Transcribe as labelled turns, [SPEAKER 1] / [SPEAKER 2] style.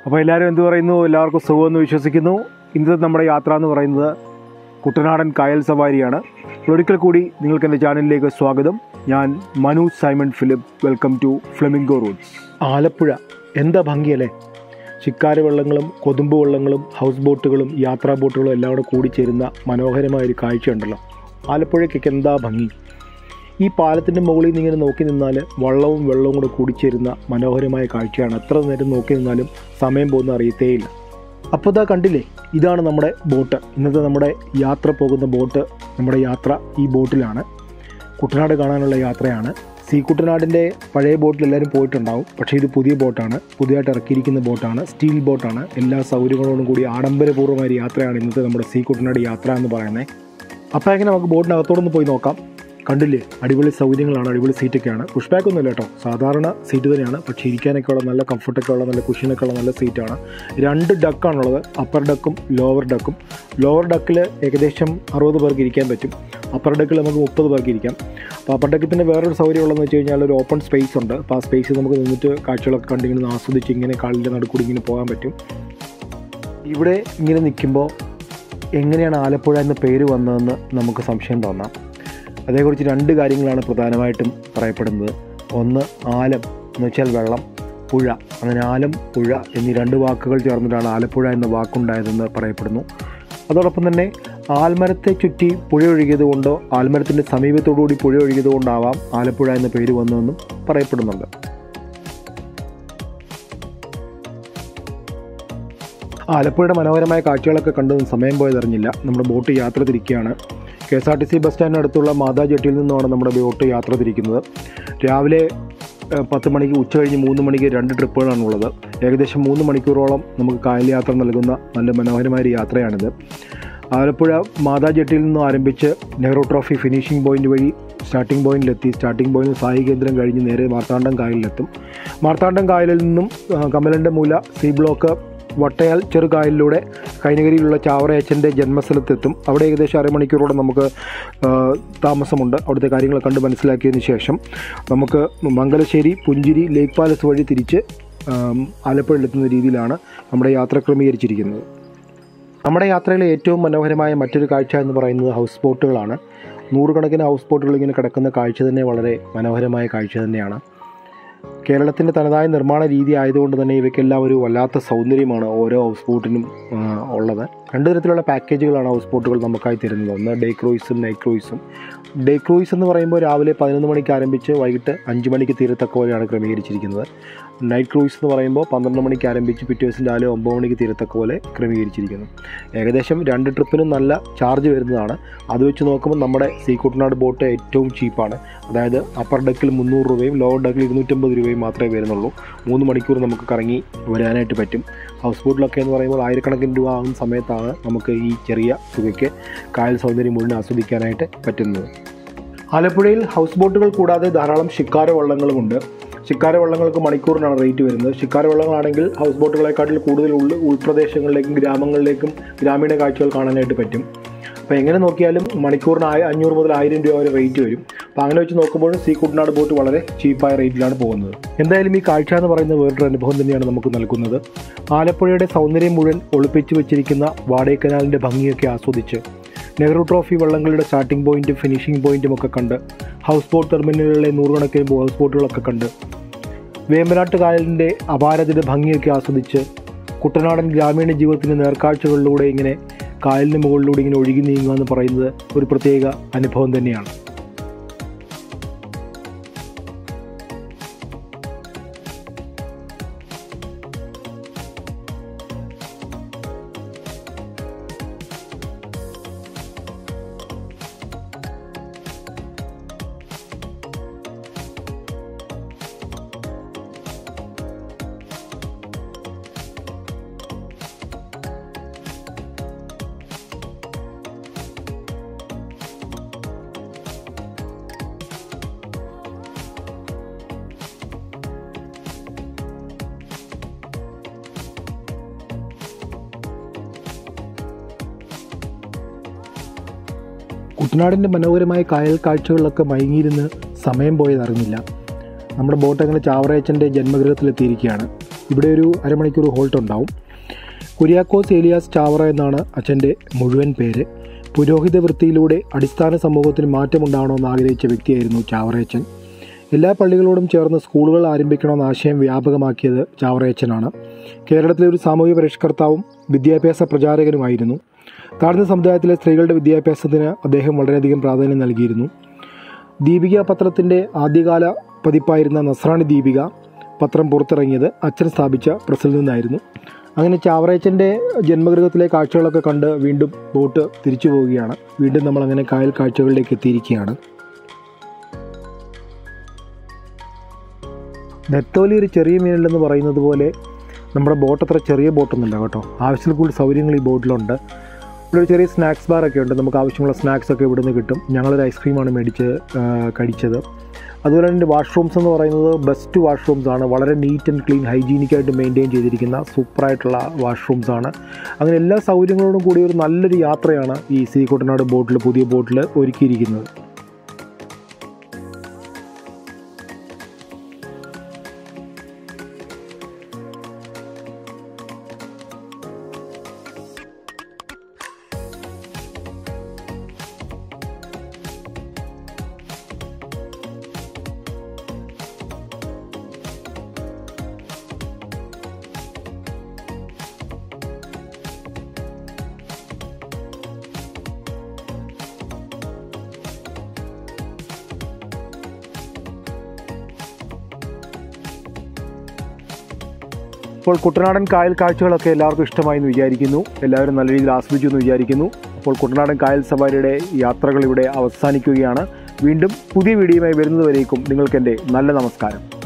[SPEAKER 1] അപ്പോൾ എല്ലാവരും എന്ത് പറയുന്നു? എല്ലാവർക്കും സുഖമെന്ന് വിശ്വസിക്കുന്നു. ഇന്നത്തെ നമ്മുടെ യാത്ര എന്ന് പറയുന്നത് കുട്ടനാടൻ കായൽ സവാരിയാണ്. ഒരിക്കൽ കൂടി നിങ്ങൾക്ക് എൻ്റെ ചാനലിലേക്ക് സ്വാഗതം. ഞാൻ Manu Simon Philip. Welcome to Flamingo Roots. Alappuzha എന്താ ഭംഗിയല്ലേ! ശിക്കാരി വെള്ളങ്ങളും കൊതുമ്പ് വെള്ളങ്ങളും ഹൗസ് ബോട്ടുകളും യാത്രാ ബോട്ടുകളും എല്ലാം കൂടെ കൂടിച്ചേരുന്ന മനോഹരമായൊരു കാഴ്ചയുണ്ടല്ലോ. ആലപ്പുഴയ്ക്കൊക്കെ എന്താ ഭംഗി! ഈ പാലത്തിൻ്റെ മുകളിൽ നിന്ന് ഇങ്ങനെ നോക്കി നിന്നാൽ വള്ളവും വെള്ളവും കൂടെ കൂടിച്ചേരുന്ന മനോഹരമായ കാഴ്ചയാണ്. എത്ര നേരം നോക്കി നിന്നാലും സമയം പോകുന്ന അറിയത്തേയില്ല. അപ്പോൾ ഇതാ കണ്ടില്ലേ, ഇതാണ് നമ്മുടെ ബോട്ട്. ഇന്നത്തെ നമ്മുടെ യാത്ര പോകുന്ന ബോട്ട്. നമ്മുടെ യാത്ര ഈ ബോട്ടിലാണ്. കുട്ടനാട് കാണാനുള്ള യാത്രയാണ്. കുട്ടനാടിൻ്റെ പഴയ ബോട്ടിൽ എല്ലാവരും പോയിട്ടുണ്ടാവും. പക്ഷേ ഇത് പുതിയ ബോട്ടാണ്, പുതിയതായിട്ട് ഇറക്കിയിരിക്കുന്ന ബോട്ടാണ്. സ്റ്റീൽ ബോട്ടാണ്. എല്ലാ സൗകര്യങ്ങളോടും കൂടി ആഡംബരപൂർവ്വമായ യാത്രയാണ് ഇന്നത്തെ നമ്മുടെ കുട്ടനാട് യാത്ര എന്ന് പറയുന്നത്. അപ്പോൾ എങ്ങനെ നമുക്ക് ബോട്ടിനകത്തോടൊന്ന് പോയി നോക്കാം. കണ്ടില്ലേ, അടിപൊളി സൗകര്യങ്ങളാണ്, അടിപൊളി സീറ്റൊക്കെയാണ്. പുഷ് ബാക്കൊന്നുമില്ല കേട്ടോ, സാധാരണ സീറ്റ് തന്നെയാണ്. പക്ഷേ ഇരിക്കാനൊക്കെ ഉള്ള നല്ല കംഫർട്ടൊക്കെ ഉള്ള നല്ല കുഷ്യനൊക്കെ ഉള്ള നല്ല സീറ്റാണ്. 2 ഡക്കാണുള്ളത്, അപ്പർ ഡക്കും ലോവർ ഡക്കും. ലോവർ ഡക്കിൽ ഏകദേശം 60 പേർക്ക് ഇരിക്കാൻ പറ്റും. അപ്പർ ഡക്കിൽ നമുക്ക് 30 പേർക്ക് ഇരിക്കാം. അപ്പോൾ അപ്പർ ഡക്കിൽ പിന്നെ വേറൊരു സൗകര്യം ഉള്ളതെന്ന് വെച്ച് കഴിഞ്ഞാൽ ഒരു ഓപ്പൺ സ്പേസ് ഉണ്ട്. അപ്പോൾ ആ സ്പേസിൽ നമുക്ക് നിന്നിട്ട് കാഴ്ചകളൊക്കെ കണ്ടിങ്ങനെ ആസ്വദിച്ച് ഇങ്ങനെ കാലിൻ്റെ നടുക്കൂടി ഇങ്ങനെ പോകാൻ പറ്റും. ഇവിടെ ഇങ്ങനെ നിൽക്കുമ്പോൾ എങ്ങനെയാണ് ആലപ്പുഴ എന്ന പേര് വന്നതെന്ന് നമുക്ക് സംശയം തോന്നാം. അതേക്കുറിച്ച് 2 കാര്യങ്ങളാണ് പ്രധാനമായിട്ടും പറയപ്പെടുന്നത്. ഒന്ന് ആലം എന്ന് വെച്ചാൽ വെള്ളം, പുഴ. അങ്ങനെ ആലം പുഴ എന്നീ 2 വാക്കുകൾ ചേർന്നിട്ടാണ് ആലപ്പുഴ എന്ന വാക്കുണ്ടായതെന്ന് പറയപ്പെടുന്നു. അതോടൊപ്പം തന്നെ ആൽമരത്തെ ചുറ്റി പുഴ ഒഴുകിയതുകൊണ്ടോ ആൽമരത്തിൻ്റെ സമീപത്തോടുകൂടി പുഴ ഒഴുകിയതുകൊണ്ടാവാം ആലപ്പുഴ എന്ന പേര് വന്നതെന്നും പറയപ്പെടുന്നുണ്ട്. ആലപ്പുഴയുടെ മനോഹരമായ കാഴ്ചകളൊക്കെ കണ്ടതും സമയം പോയതറിഞ്ഞില്ല. നമ്മുടെ ബോട്ട് യാത്ര തിരിക്കുകയാണ്. KSRTC ബസ് സ്റ്റാൻഡിനടുത്തുള്ള മാതാ ജെട്ടിയിൽ നിന്നുമാണ് നമ്മുടെ ബോട്ട് യാത്ര തിരിക്കുന്നത്. രാവിലെ 10 മണിക്ക്, ഉച്ച കഴിഞ്ഞ് 3 മണിക്ക് 2 ട്രിപ്പുകളാണുള്ളത്. ഏകദേശം 3 മണിക്കൂറോളം നമുക്ക് കായൽ യാത്ര നൽകുന്ന നല്ല മനോഹരമായ ഒരു യാത്രയാണിത്. ആലപ്പുഴ മാതാ ജെട്ടിയിൽ നിന്നും ആരംഭിച്ച് നെഹ്റു ട്രോഫി ഫിനിഷിംഗ് പോയിൻ്റ് വഴി സ്റ്റാർട്ടിംഗ് പോയിന്റിലെത്തി. സ്റ്റാർട്ടിംഗ് പോയിന്റ് സായി കേന്ദ്രം കഴിഞ്ഞ് നേരെ മാർത്താണ്ഡം കായലിലെത്തും. മാർത്താണ്ഡം കായലിൽ നിന്നും കമലൻ്റെ മൂല സി ബ്ലോക്ക് വട്ടയാൽ ചെറുകായലിലൂടെ കൈനകരിയിലുള്ള ചാവറയച്ചൻ്റെ ജന്മസ്ഥലത്തെത്തും. അവിടെ ഏകദേശം അരമണിക്കൂറോടെ നമുക്ക് താമസമുണ്ട്. അവിടുത്തെ കാര്യങ്ങൾ കണ്ട് മനസ്സിലാക്കിയതിന് ശേഷം നമുക്ക് മംഗലശ്ശേരി, പുഞ്ചിരി, ലേക്ക് പാലസ് വഴി തിരിച്ച് ആലപ്പുഴയിലെത്തുന്ന രീതിയിലാണ് നമ്മുടെ യാത്ര ക്രമീകരിച്ചിരിക്കുന്നത്. നമ്മുടെ യാത്രയിലെ ഏറ്റവും മനോഹരമായ മറ്റൊരു കാഴ്ച എന്ന് പറയുന്നത് ഹൗസ് ബോട്ടുകളാണ്. 100 കണക്കിന് ഹൗസ് ബോട്ടുകൾ ഇങ്ങനെ കിടക്കുന്ന കാഴ്ച തന്നെ വളരെ മനോഹരമായ കാഴ്ച തന്നെയാണ്. കേരളത്തിൻ്റെ തനതായ നിർമ്മാണ രീതി ആയതുകൊണ്ട് തന്നെ ഇവയ്ക്കെല്ലാം ഒരു വല്ലാത്ത സൗന്ദര്യമാണ് ഓരോ ഹൗസ് ബോട്ടിനും ഉള്ളത്. 2 തരത്തിലുള്ള പാക്കേജുകളാണ് ഹൗസ് ബോട്ടുകൾ നമുക്കായി തരുന്നത്. ഒന്ന് ഡേ ക്രൂയിസും നൈറ്റ് ക്രൂയിസും. ഡേ ക്രൂയിസ് എന്ന് പറയുമ്പോൾ രാവിലെ 11 മണിക്ക് ആരംഭിച്ച് വൈകിട്ട് 5 മണിക്ക് തീരത്തക്ക പോലെയാണ് ക്രമീകരിച്ചിരിക്കുന്നത്. നൈറ്റ് ക്രൂയിസ് എന്ന് പറയുമ്പോൾ 12 മണിക്ക് ആരംഭിച്ച് പിറ്റേ ദിവസം രാവിലെ 9 മണിക്ക് തീരത്തക്ക പോലെ ക്രമീകരിച്ചിരിക്കുന്നു. ഏകദേശം 2 ട്രിപ്പിനും നല്ല ചാർജ് വരുന്നതാണ്. അത് വെച്ച് നോക്കുമ്പോൾ നമ്മുടെ കുട്ടനാട് ബോട്ട് ഏറ്റവും ചീപ്പാണ്. അതായത് അപ്പർ ഡക്കിൽ 300 രൂപയും ലോവർ ഡക്കിൽ 250 രൂപയും മാത്രമേ വരുന്നുള്ളൂ. 3 മണിക്കൂർ നമുക്ക് കറങ്ങി വരാനായിട്ട് പറ്റും. ഹൗസ് ബോട്ടിലൊക്കെ എന്ന് പറയുമ്പോൾ ആയിരക്കണക്കിന് രൂപ ആകുന്ന സമയത്താണ് നമുക്ക് ഈ ചെറിയ തുകയ്ക്ക് കായൽ സൗന്ദര്യം മുഴുവൻ ആസ്വദിക്കാനായിട്ട് പറ്റുന്നത്. ആലപ്പുഴയിൽ ഹൗസ് ബോട്ടുകൾ കൂടാതെ ധാരാളം ശിക്കാര വള്ളങ്ങളുമുണ്ട്. ശിക്കാര വള്ളങ്ങൾക്ക് മണിക്കൂറിനാണ് റേറ്റ് വരുന്നത്. ശിക്കാര വള്ളങ്ങളാണെങ്കിൽ ഹൗസ് ബോട്ടുകളെക്കാട്ടിൽ കൂടുതൽ ഉൾപ്രദേശങ്ങളിലേക്കും ഗ്രാമങ്ങളിലേക്കും ഗ്രാമീണ കാഴ്ചകൾ കാണാനായിട്ട് പറ്റും. അപ്പോൾ എങ്ങനെ നോക്കിയാലും മണിക്കൂറിന് 500 മുതൽ 1000 രൂപ വരെ റേറ്റ് വരും. അപ്പോൾ അങ്ങനെ വെച്ച് നോക്കുമ്പോൾ കുട്ടനാട് ബോട്ട് വളരെ ചീപ്പായ റേറ്റിലാണ് പോകുന്നത്. എന്തായാലും ഈ കാഴ്ച എന്ന് പറയുന്നത് വേറൊരു അനുഭവം തന്നെയാണ് നമുക്ക് നൽകുന്നത്. ആലപ്പുഴയുടെ സൗന്ദര്യം മുഴുവൻ ഒളിപ്പിച്ചു വെച്ചിരിക്കുന്ന വാടേക്കനാലിൻ്റെ ഭംഗിയൊക്കെ ആസ്വദിച്ച് നെഹ്റു ട്രോഫി വള്ളങ്ങളുടെ സ്റ്റാർട്ടിംഗ് പോയിൻറ്റും ഫിനിഷിംഗ് പോയിൻറ്റും ഒക്കെ കണ്ട് ഹൗസ് ബോട്ട് ടെർമിനലുകളിലെ 100 കണക്കിന് ഹൗസ് ബോട്ടുകളൊക്കെ കണ്ട് വേമ്പനാട്ട് കായലിൻ്റെ അപാരതയുടെ ഭംഗിയൊക്കെ ആസ്വദിച്ച് കുട്ടനാടൻ ഗ്രാമീണ ജീവിതത്തിൻ്റെ നേർക്കാഴ്ചകളിലൂടെ ഇങ്ങനെ കായലിന് മുകളിലൂടെ ഇങ്ങനെ ഒഴുകി നീങ്ങുക എന്ന് പറയുന്നത് ഒരു പ്രത്യേക അനുഭവം തന്നെയാണ്. കുട്ടനാടിൻ്റെ മനോഹരമായ കായൽ കാഴ്ചകളിലൊക്കെ മയങ്ങിയിരുന്ന് സമയം പോയതറിഞ്ഞില്ല. നമ്മുടെ ബോട്ട് അങ്ങനെ ചാവറയച്ചൻ്റെ ജന്മഗൃഹത്തിലെത്തിയിരിക്കുകയാണ്. ഇവിടെ ഒരു അരമണിക്കൂർ ഹോൾട്ട് ഉണ്ടാവും. കുര്യാക്കോസ് ഏലിയാസ് ചാവറ എന്നാണ് അച്ഛൻ്റെ മുഴുവൻ പേര്. പുരോഹിത വൃത്തിയിലൂടെ അടിസ്ഥാന സമൂഹത്തിന് മാറ്റമുണ്ടാകണമെന്ന് ആഗ്രഹിച്ച വ്യക്തിയായിരുന്നു ചാവറയച്ചൻ. എല്ലാ പള്ളികളോടും ചേർന്ന് സ്കൂളുകൾ ആരംഭിക്കണമെന്ന ആശയം വ്യാപകമാക്കിയത് ചാവറയച്ചനാണ്. കേരളത്തിലെ ഒരു സാമൂഹിക പരിഷ്കർത്താവും വിദ്യാഭ്യാസ പ്രചാരകനുമായിരുന്നു. താഴ്ന്ന സമുദായത്തിലെ സ്ത്രീകളുടെ വിദ്യാഭ്യാസത്തിന് അദ്ദേഹം വളരെയധികം പ്രാധാന്യം നൽകിയിരുന്നു. ദീപിക പത്രത്തിൻ്റെ ആദ്യകാല പതിപ്പായിരുന്ന നസ്രാണി ദീപിക പത്രം പുറത്തിറങ്ങിയത് അച്ഛൻ സ്ഥാപിച്ച പ്രസിൽ നിന്നായിരുന്നു. അങ്ങനെ ചാവറയച്ചൻ്റെ ജന്മഗൃഹത്തിലെ കാഴ്ചകളൊക്കെ കണ്ട് വീണ്ടും ബോട്ട് തിരിച്ചു പോവുകയാണ്. വീണ്ടും നമ്മളങ്ങനെ കായൽ കാഴ്ചകളിലേക്ക് എത്തിയിരിക്കുകയാണ്. നെത്തോലി ഒരു ചെറിയ മീനുണ്ടെന്ന് പറയുന്നത് പോലെ നമ്മുടെ ബോട്ട് അത്ര ചെറിയ ബോട്ടൊന്നുമില്ല കേട്ടോ. ആവശ്യത്തിൽ കൂടുതൽ സൗകര്യങ്ങൾ ഈ ബോട്ടിലുണ്ട്. ഇവിടെ ഒരു ചെറിയ സ്നാക്സ് ബാറൊക്കെ ഉണ്ട്. നമുക്ക് ആവശ്യമുള്ള സ്നാക്സൊക്കെ ഇവിടെ നിന്ന് കിട്ടും. ഞങ്ങളൊരു ഐസ്ക്രീമാണ് കഴിച്ചത്. അതുപോലെ തന്നെ വാഷ്റൂംസ് എന്ന് പറയുന്നത് ബെസ്റ്റ് വാഷ്റൂംസാണ്. വളരെ നീറ്റ് ആൻഡ് ക്ലീൻ, ഹൈജീനിക്കായിട്ട് മെയിൻറ്റെയിൻ ചെയ്തിരിക്കുന്ന സൂപ്പറായിട്ടുള്ള വാഷ്റൂംസാണ്. അങ്ങനെ എല്ലാ സൗകര്യങ്ങളോടും കൂടി ഒരു നല്ലൊരു യാത്രയാണ് ഈ സീ കുട്ടനാട് ബോട്ടിൽ, പുതിയ ബോട്ടിൽ ഒരുക്കിയിരിക്കുന്നത്. അപ്പോൾ കുട്ടനാടൻ കായൽ കാഴ്ചകളൊക്കെ എല്ലാവർക്കും ഇഷ്ടമായി എന്ന് വിചാരിക്കുന്നു. എല്ലാവരും നല്ല രീതിയിൽ ആസ്വദിച്ചു എന്ന് വിചാരിക്കുന്നു. അപ്പോൾ കുട്ടനാടൻ കായൽ സവാരിയുടെ യാത്രകൾ ഇവിടെ അവസാനിക്കുകയാണ്. വീണ്ടും പുതിയ വീഡിയോയുമായി വരുന്നതുവരേക്കും നിങ്ങൾക്കെൻ്റെ നല്ല നമസ്കാരം.